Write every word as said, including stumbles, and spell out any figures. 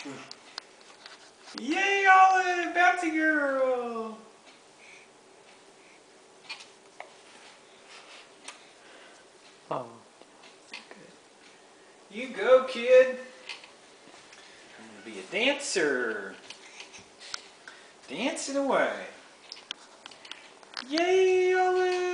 Yay, Olive! Bouncy girl! Oh, so good. You go, kid. I'm gonna be a dancer. Dancing away. Yay, Olive!